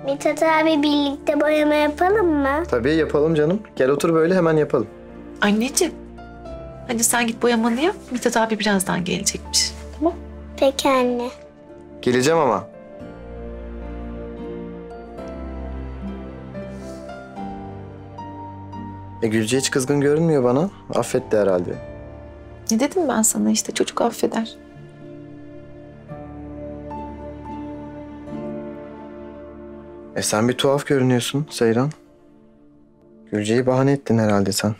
Mithat abi birlikte boyama yapalım mı? Tabii yapalım canım. Gel otur böyle hemen yapalım. Anneciğim, hadi sen git boyamanı yap. Mithat abi birazdan gelecekmiş. Tamam. Peki anne. Geleceğim ama. Gülce hiç kızgın görünmüyor bana. Affetti herhalde. Ne dedim ben sana işte, çocuk affeder. Sen bir tuhaf görünüyorsun Seyran. Gülce'yi bahane ettin herhalde sen.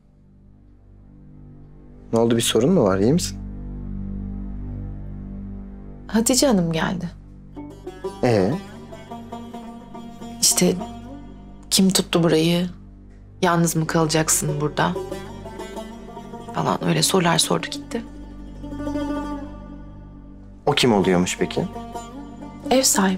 Ne oldu, bir sorun mu var, iyi misin? Hatice Hanım geldi. İşte kim tuttu burayı? Yalnız mı kalacaksın burada? Falan öyle sorular sordu gitti. O kim oluyormuş peki? Ev sahibi.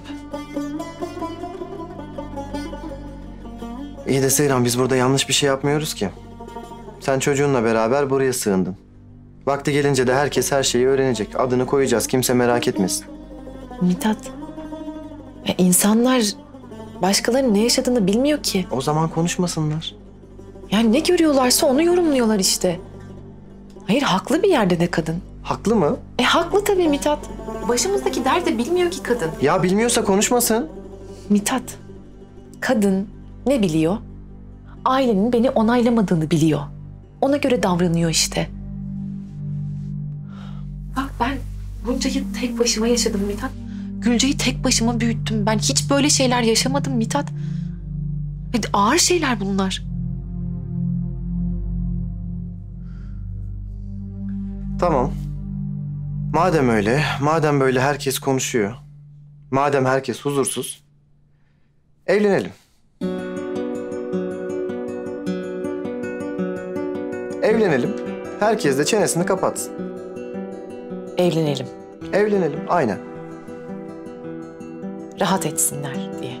İyi de Seyran, biz burada yanlış bir şey yapmıyoruz ki. Sen çocuğunla beraber buraya sığındın. Vakti gelince de herkes her şeyi öğrenecek. Adını koyacağız, kimse merak etmesin. Mithat, insanlar başkalarının ne yaşadığını bilmiyor ki. O zaman konuşmasınlar. Yani ne görüyorlarsa onu yorumluyorlar işte. Hayır, haklı bir yerde de kadın. Haklı mı? Haklı tabii Mithat. Başımızdaki derdi bilmiyor ki kadın. Ya bilmiyorsa konuşmasın. Mithat, kadın ne biliyor? Ailenin beni onaylamadığını biliyor. Ona göre davranıyor işte. Bak ben bunca yıl tek başıma yaşadım Mithat. Gülce'yi tek başıma büyüttüm. Ben hiç böyle şeyler yaşamadım Mithat. Ağır şeyler bunlar. Tamam. Madem öyle, madem böyle herkes konuşuyor, madem herkes huzursuz, evlenelim. Evlenelim, herkes de çenesini kapatsın. Evlenelim. Evlenelim, aynen. Rahat etsinler diye.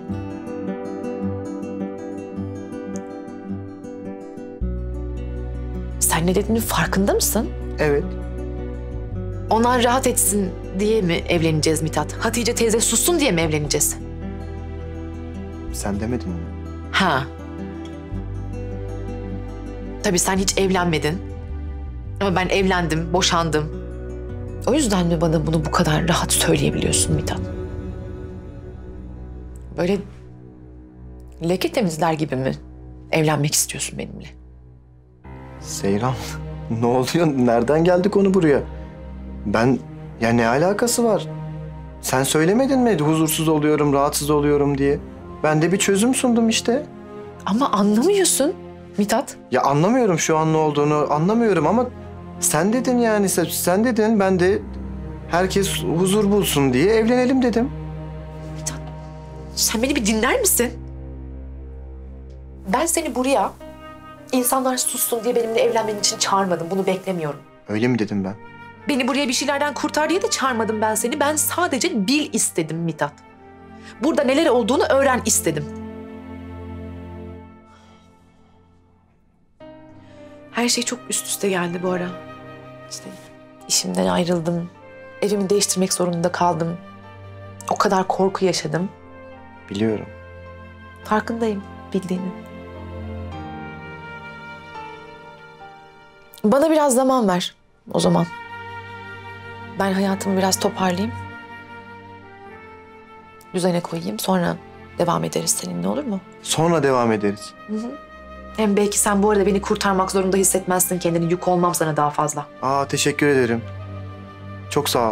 Sen ne dediğinin farkında mısın? Evet. Onlar rahat etsin diye mi evleneceğiz Mithat? Hatice teyze sussun diye mi evleneceğiz? Sen demedin mi? Ha. Tabii sen hiç evlenmedin. Ama ben evlendim, boşandım. O yüzden mi bana bunu bu kadar rahat söyleyebiliyorsun Mithat? Böyle leke temizler gibi mi evlenmek istiyorsun benimle? Seyran, ne oluyor? Nereden geldi konu buraya? Ya ne alakası var? Sen söylemedin mi huzursuz oluyorum, rahatsız oluyorum diye? Ben de bir çözüm sundum işte. Ama anlamıyorsun Mithat. Ya anlamıyorum şu an ne olduğunu, anlamıyorum ama sen dedin yani, sen dedin, ben de herkes huzur bulsun diye evlenelim dedim. Mithat, sen beni bir dinler misin? Ben seni buraya insanlar sussun diye benimle evlenmen için çağırmadım. Bunu beklemiyorum. Öyle mi dedim ben? Beni buraya bir şeylerden kurtar diye de çağırmadım ben seni. Ben sadece bil istedim Mithat. Burada neler olduğunu öğren istedim. Her şey çok üst üste geldi bu ara. İşte işimden ayrıldım. Evimi değiştirmek zorunda kaldım. O kadar korku yaşadım. Biliyorum. Farkındayım bildiğini. Bana biraz zaman ver o zaman. Ben hayatımı biraz toparlayayım. Düzene koyayım, sonra devam ederiz seninle, olur mu? Sonra devam ederiz. Hem belki sen bu arada beni kurtarmak zorunda hissetmezsin kendini. Yük olmam sana daha fazla. Teşekkür ederim. Çok sağ ol.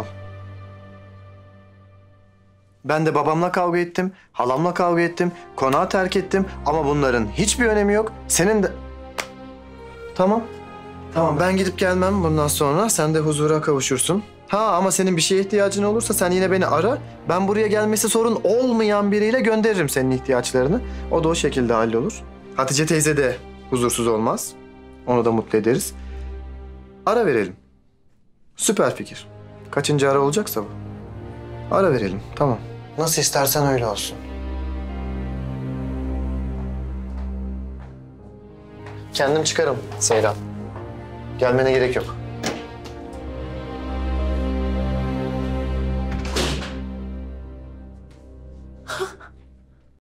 Ben de babamla kavga ettim, halamla kavga ettim, konağı terk ettim ama bunların hiçbir önemi yok. Senin de... Tamam. Tamam, ben gidip gelmem bundan sonra. Sen de huzura kavuşursun. Ama senin bir şeye ihtiyacın olursa sen yine beni ara. Ben buraya gelmesi sorun olmayan biriyle gönderirim senin ihtiyaçlarını. O da o şekilde hallolur. Hatice teyze de huzursuz olmaz. Onu da mutlu ederiz. Ara verelim. Süper fikir. Kaçıncı ara olacaksa bu. Ara verelim, tamam. Nasıl istersen öyle olsun. Kendim çıkarım Seyran. Gelmene gerek yok.